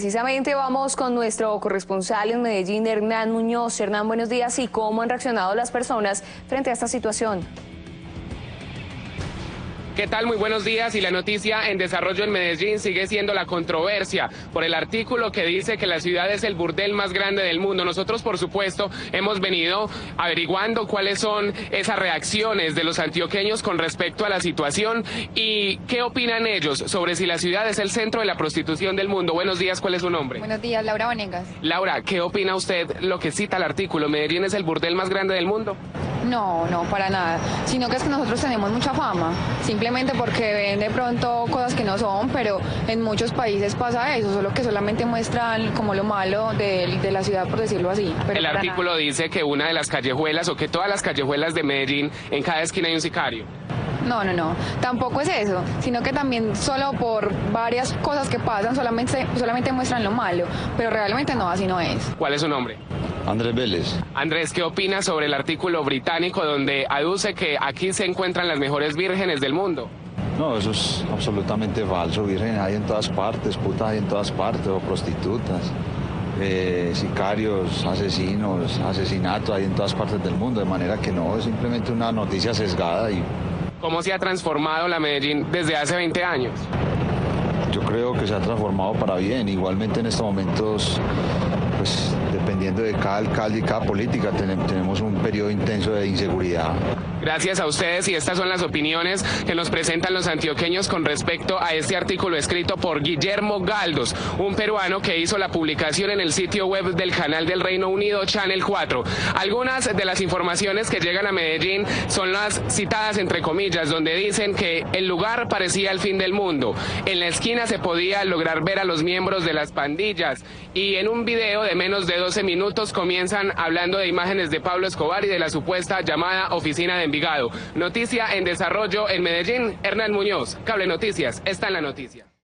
precisamente vamos con nuestro corresponsal en Medellín, Hernán Muñoz. Hernán, buenos días. ¿Y cómo han reaccionado las personas frente a esta situación? ¿Qué tal? Muy buenos días. Y la noticia en desarrollo en Medellín sigue siendo la controversia por el artículo que dice que la ciudad es el burdel más grande del mundo. Nosotros, por supuesto, hemos venido averiguando cuáles son esas reacciones de los antioqueños con respecto a la situación y qué opinan ellos sobre si la ciudad es el centro de la prostitución del mundo. Buenos días, ¿cuál es su nombre? Buenos días, Laura Vanegas. Laura, ¿qué opina usted lo que cita el artículo? ¿Medellín es el burdel más grande del mundo? No, para nada, sino que es que nosotros tenemos mucha fama, simplemente porque ven de pronto cosas que no son, pero en muchos países pasa eso, solo que solamente muestran como lo malo de la ciudad, por decirlo así. Pero el artículo dice que una de las callejuelas o que todas las callejuelas de Medellín, en cada esquina hay un sicario. No, tampoco es eso, sino que también solo por varias cosas que pasan solamente muestran lo malo, pero realmente no, así no es. ¿Cuál es su nombre? Andrés Vélez. Andrés, ¿qué opinas sobre el artículo británico donde aduce que aquí se encuentran las mejores vírgenes del mundo? No, eso es absolutamente falso. Vírgenes hay en todas partes, putas hay en todas partes, o prostitutas, sicarios, asesinos, asesinatos hay en todas partes del mundo, de manera que no, es simplemente una noticia sesgada. ¿Cómo se ha transformado la Medellín desde hace 20 años? Yo creo que se ha transformado para bien. Igualmente en estos momentos, pues dependiendo de cada alcalde y cada política, tenemos un periodo intenso de inseguridad. Gracias a ustedes, y estas son las opiniones que nos presentan los antioqueños con respecto a este artículo escrito por Guillermo Galdos, un peruano que hizo la publicación en el sitio web del canal del Reino Unido, Channel 4. Algunas de las informaciones que llegan a Medellín son las citadas entre comillas, donde dicen que el lugar parecía el fin del mundo. En la esquina se podía lograr ver a los miembros de las pandillas, y en un video de menos de 12 minutos comienzan hablando de imágenes de Pablo Escobar y de la supuesta llamada oficina de Envigado. Noticia en desarrollo en Medellín. Hernán Muñoz, Cable Noticias, está en la noticia.